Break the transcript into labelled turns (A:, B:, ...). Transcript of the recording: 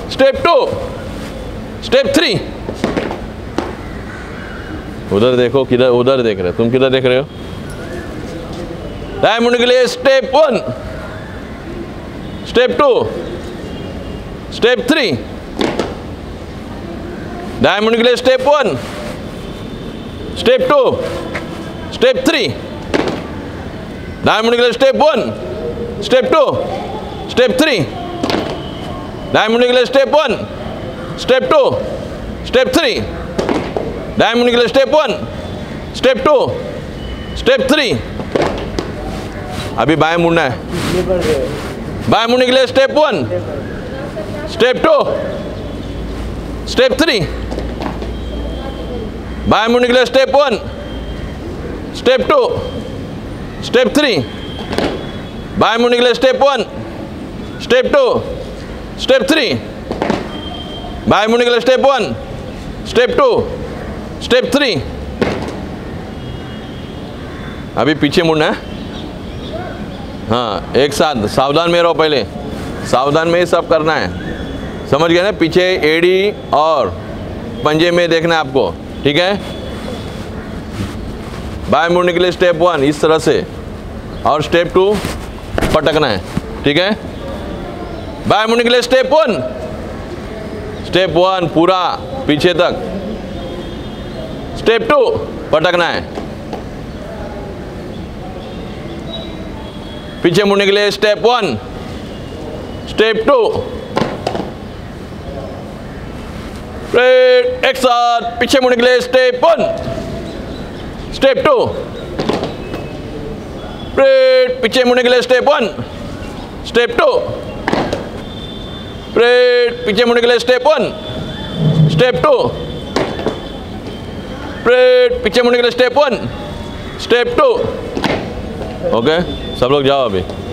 A: Step 2, step 3। उधर देखो, किधर, उधर देख रहे हो तुम, किधर देख रहे हो? दाएं मुड़ने के लिए स्टेप 1, स्टेप 2, स्टेप 3। दाएं मुड़ने के लिए स्टेप 1, स्टेप 2, स्टेप 3। दाएं मुड़ने के लिए स्टेप 1, स्टेप 2, स्टेप 3। दाएं मुड़ने के लिए स्टेप 1, स्टेप 2, स्टेप 3। दाएं मुड़ने के लिए स्टेप 1, स्टेप 2, स्टेप 3। अभी बाएं मुड़ना है। बाएं मुड़ने के लिए स्टेप 1, स्टेप 2, स्टेप 3। बाएं मुड़ने के लिए स्टेप 1, स्टेप 2, स्टेप 3। बाएं मुड़ने के लिए स्टेप 1, स्टेप 2, स्टेप 3। बाएं मुड़ने के लिए स्टेप 1, स्टेप 2, स्टेप 3। अभी पीछे मुड़ना है। हाँ, एक साथ सावधान में रहो, पहले सावधान में ही सब करना है, समझ गए ना? पीछे एड़ी और पंजे में देखना है आपको, ठीक है? बाएं मुड़ने के लिए स्टेप 1 इस तरह से, और स्टेप 2 पटकना है, ठीक है? बाएं मुड़ने के लिए स्टेप 1, स्टेप 1 पूरा पीछे तक। स्टेप 2 पटकना है। पीछे मुड़ने के लिए स्टेप 1, स्टेप 2। एक साथ पीछे मुड़ने के लिए स्टेप 1, स्टेप 2। पीछे मुड़ने के लिए स्टेप 1, स्टेप 2। पीछे मुड़ने के लिए स्टेप 1, स्टेप 2। पीछे मुड़ने के लिए स्टेप 1, स्टेप 2। ओके, सब लोग जाओ अभी।